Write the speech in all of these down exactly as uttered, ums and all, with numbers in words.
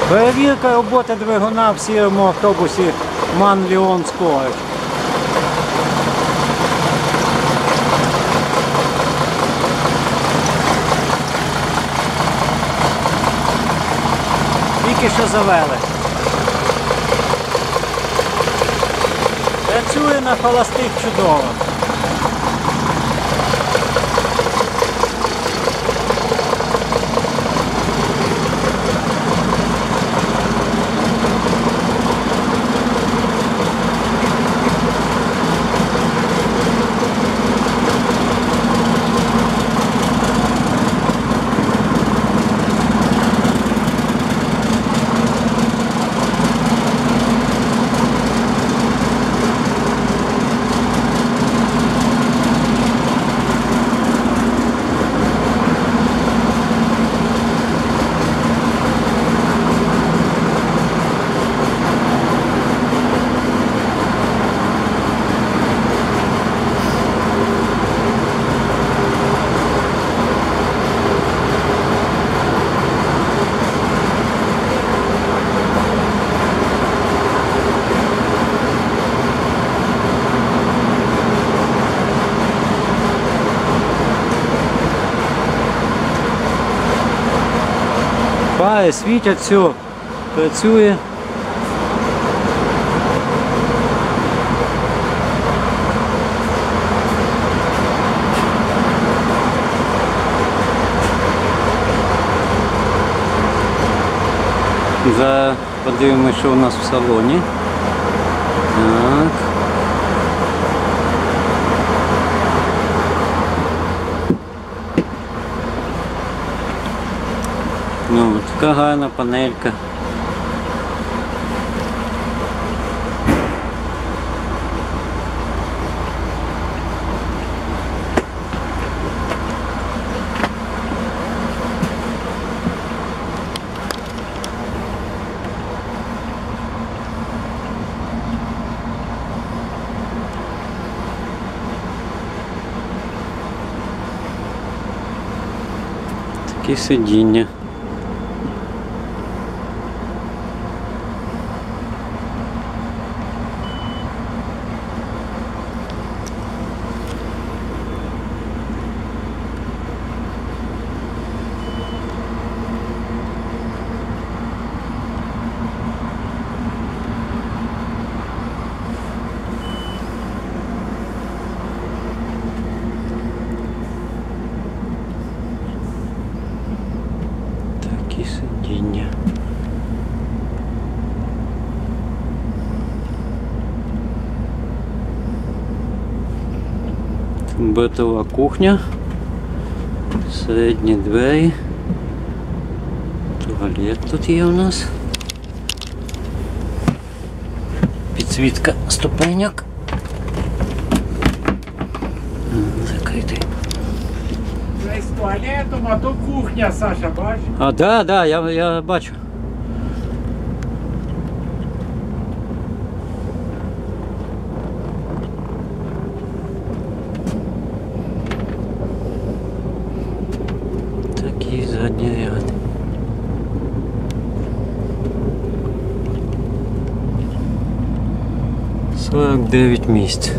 Перевірка роботи двигуна в сірому автобусі МАН Ліон Скорик. Тільки що завели. Працює на холостих чудово. Фари світять, все, працює. Зараз подивимося, що у нас в салоні. Так. Ну, така гарна панелька. Такі сидіння. Сидіння. Битова кухня, середні двері, туалет тут є у нас, підсвітка ступеньок, закритий. З туалетом, а то кухня, Саша, бачиш? А, да, да, я, я бачу. Такий задній ряд. сорок дев'ять місць.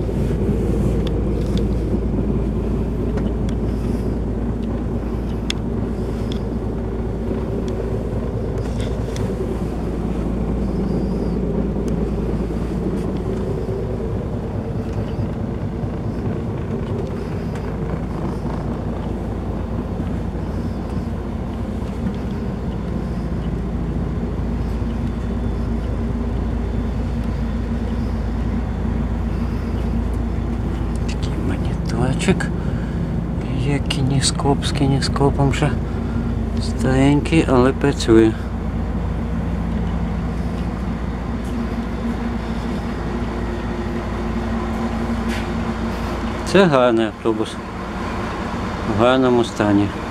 Є кінескоп, з кінескопом вже старенький, але працює. Це гарний автобус, в гарному стані.